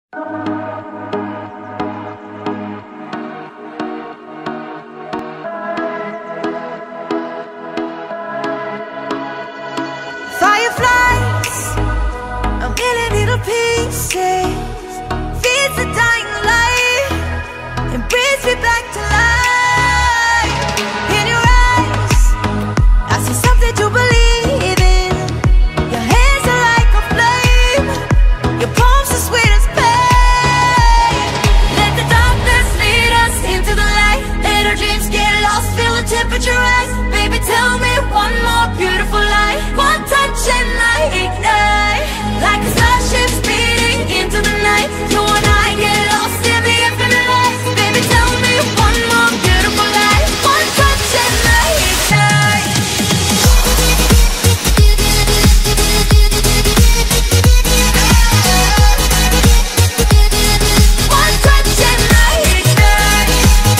Fireflies, a million little pieces, feeds the dying light and brings me back to life. In your eyes, I see something to believe in. Your hands are like a flame, your palms are sweet as pain. Let the darkness lead us into the light. Let our dreams get lost, feel the temperature rise. Baby, tell me one more beautiful lie. One touch and I ignite, like a starship speeding into the night. You and I get lost in the infinite light. Baby, tell me one more beautiful lie. One touch and I ignite. One touch and I ignite.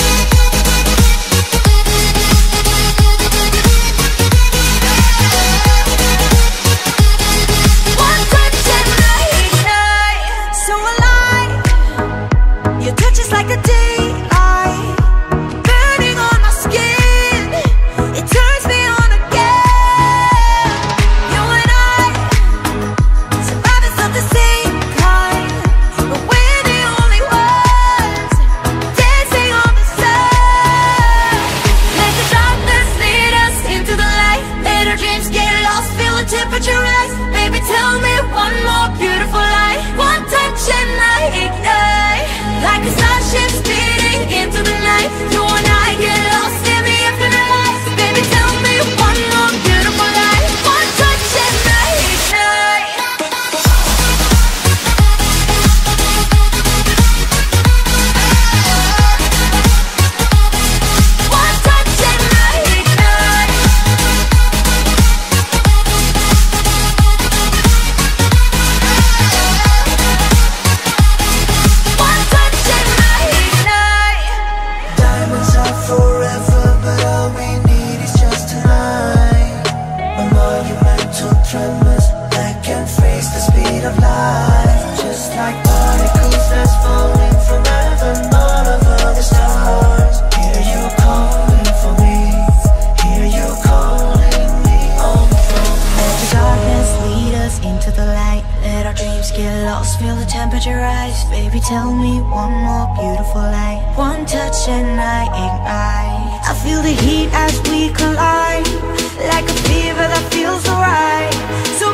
One touch and I ignite. So alive, your touch is like a daylight, burning on my skin. It turns me on again. You and I, survivors of the same kind, but we're the only ones dancing on the sun. Let the darkness lead us into the light. Let our dreams get lost, feel the temperature rise. Baby, tell me one more beautiful lie. One touch and I ignite, like a starship speeding into the night. You and I get lost in the infinite light. Baby, tell me one more beautiful lie. One touch and I ignite. One touch and I ignite. One touch and I ignite. Diamonds are forever, but all we need is just tonight. A monumental tremors that can freeze the speed of light. Just like particles that's falling from heaven, all over the stars. Hear you calling for me, hear you calling me home from Let the darkness lead us into the light. Let our dreams get lost, feel the temperature rise. Baby, tell me one more beautiful lie. One touch and I ignite. I feel the heat as we collide, like a fever that feels so right. So